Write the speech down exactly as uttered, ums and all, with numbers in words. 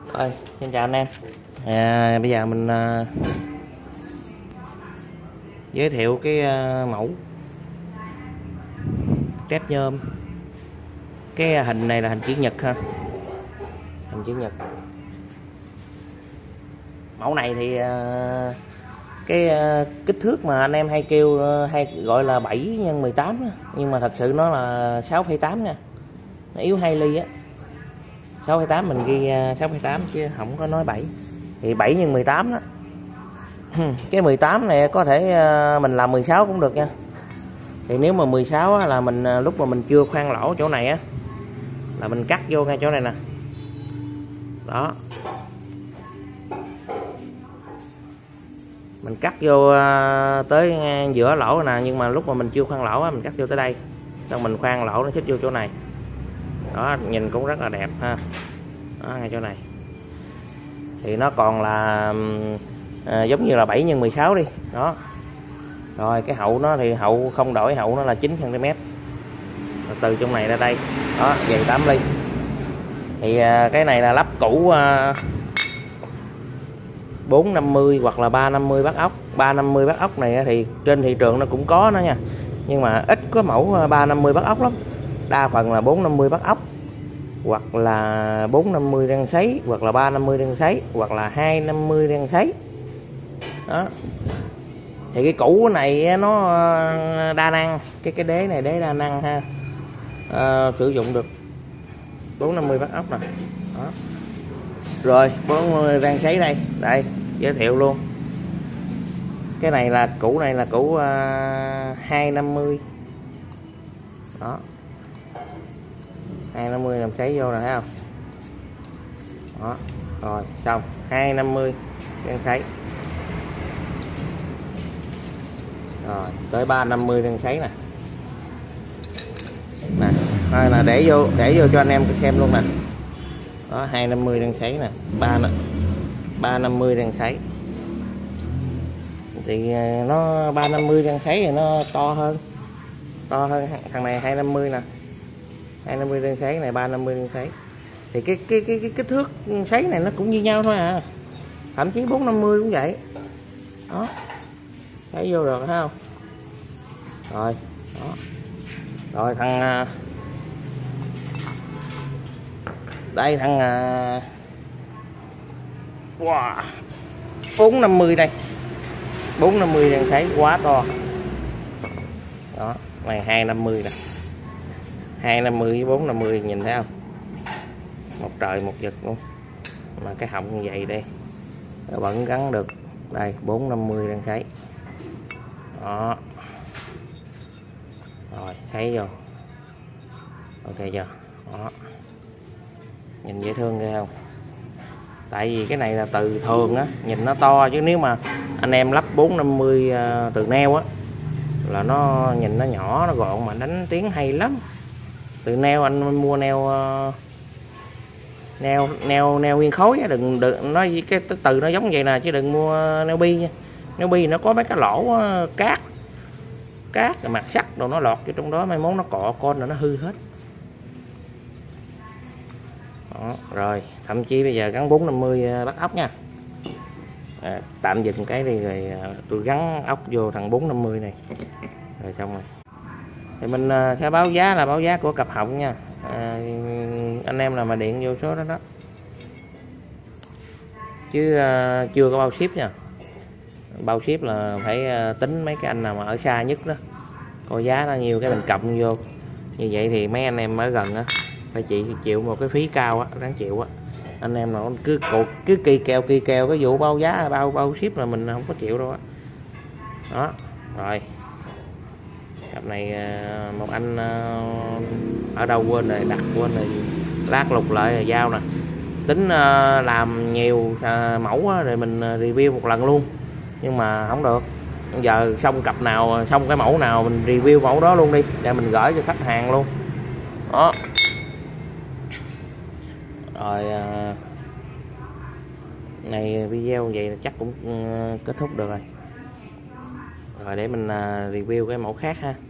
Ơi, xin chào anh em. À, bây giờ mình à, giới thiệu cái à, mẫu trép nhôm. Cái hình này là hình chữ nhật ha, hình chữ nhật. Mẫu này thì à, cái à, kích thước mà anh em hay kêu à, hay gọi là bảy nhân mười tám á, nhưng mà thật sự nó là sáu phẩy tám nha. Nó yếu hai ly á. sáu phẩy tám mình ghi sáu phẩy tám chứ không có nói bảy. Thì bảy nhân mười tám đó. Cái mười tám này có thể mình làm mười sáu cũng được nha. Thì nếu mà mười sáu á, là mình lúc mà mình chưa khoan lỗ chỗ này á là mình cắt vô ngay chỗ này nè. Đó. Mình cắt vô tới giữa lỗ nè, nhưng mà lúc mà mình chưa khoan lỗ á, mình cắt vô tới đây. Xong mình khoan lỗ nó xích vô chỗ này. Đó, nhìn cũng rất là đẹp ha. Đó, ngay chỗ này. Thì nó còn là à, giống như là bảy nhân mười sáu đi. Đó. Rồi cái hậu nó thì hậu không đổi, hậu nó là chín xăng ti mét. Từ trong này ra đây. Đó, dày tám ly. Thì à, cái này là lắp củ à, bốn năm mươi hoặc là ba năm mươi bắt ốc. ba năm mươi bắt ốc này thì trên thị trường nó cũng có nó nha. Nhưng mà ít có mẫu ba năm mươi bắt ốc lắm. Đa phần là bốn năm mươi bắt ốc, hoặc là bốn năm mươi rang sấy, hoặc là ba năm mươi rang sấy, hoặc là hai năm mươi rang sấy. Đó. Thì cái củ này nó đa năng, cái cái đế này đế đa năng ha. À, sử dụng được bốn năm mươi bắt ốc nè. Đó. Rồi bốn mươi rang sấy đây, đây giới thiệu luôn. Cái này là củ này là củ uh, hai năm mươi. Đó. hai năm mươi làm sấy vô nè, thấy không? Đó. Rồi xong, hai năm mươi rang sấy. Rồi tới ba năm mươi rang sấy nè. Nè, đây là để vô để vô cho anh em xem luôn nè. Đó, hai năm mươi rang sấy nè, ba ba năm mươi rang sấy. Thì nó ba năm mươi rang sấy thì nó to hơn. To hơn thằng này hai năm mươi nè. hai năm mươi rang sấy này, ba năm mươi rang sấy. Thì cái cái cái cái kích thước sấy này nó cũng như nhau thôi à. Thậm chí bốn năm mươi cũng vậy. Đó. Thấy vô được thấy không? Rồi, đó. Rồi thằng đây thằng wow, bốn năm mươi đây. bốn năm mươi đang thấy quá to. Đó, này hai năm mươi nè. hai năm mươi với bốn năm mươi nhìn thấy không? Một trời một vực luôn. Mà cái họng như vậy đây. Nó vẫn gắn được. Đây, bốn năm mươi đang thấy. Đó. Rồi, thấy vô. Ok chưa? Đó. Nhìn dễ thương ghê không? Tại vì cái này là từ thường á, nhìn nó to, chứ nếu mà anh em lắp bốn năm mươi từ neo á là nó nhìn nó nhỏ, nó gọn mà đánh tiếng hay lắm. Từ neo anh mua neo neo neo neo nguyên khối á, đừng đừng nói cái từ nó giống vậy nè, chứ đừng mua neo bi nha. Neo bi nó có mấy cái lỗ cát cát mặt sắt đồ nó lọt vô trong đó, mai mốt nó cọ con rồi nó hư hết. Đó, rồi thậm chí bây giờ gắn bốn năm mươi bắt ốc nha. À, tạm dừng cái đi rồi tôi gắn ốc vô thằng bốn năm mươi này rồi xong rồi. Thì mình sẽ báo giá là báo giá của cặp họng nha. À, anh em là mà điện vô số đó đó, chứ uh, chưa có bao ship nha. Bao ship là phải uh, tính mấy cái anh nào mà ở xa nhất đó, coi giá nó nhiều cái mình cộng vô. Như vậy thì mấy anh em ở gần á phải chị chịu một cái phí cao á, đáng chịu á. Anh em nào cứ cột cứ kỳ kèo kỳ kèo cái vụ bao giá bao bao ship là mình không có chịu đâu á. Đó. Rồi cặp này một anh ở đâu quên rồi, đặt quên rồi, lát lục lại rồi giao nè. Tính làm nhiều mẫu rồi mình review một lần luôn, nhưng mà không được. Giờ xong cặp nào xong cái mẫu nào mình review mẫu đó luôn đi để mình gửi cho khách hàng luôn. Đó. Rồi này video vậy là chắc cũng kết thúc được rồi. Rồi để mình review cái mẫu khác ha.